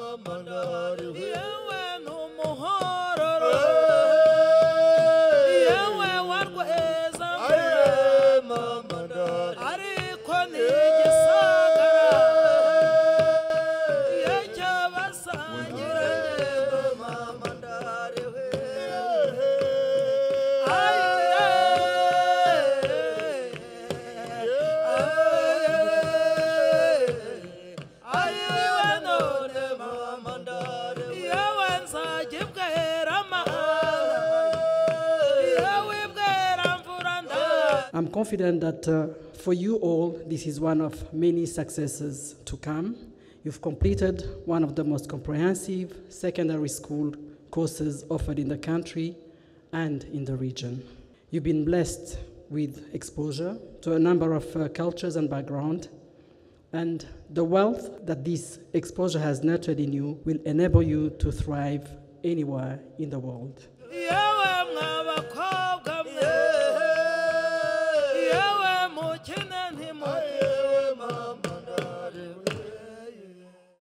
I'm confident that for you all, this is one of many successes to come. You've completed one of the most comprehensive secondary school courses offered in the country and in the region. You've been blessed with exposure to a number of cultures and backgrounds, and the wealth that this exposure has nurtured in you will enable you to thrive anywhere in the world.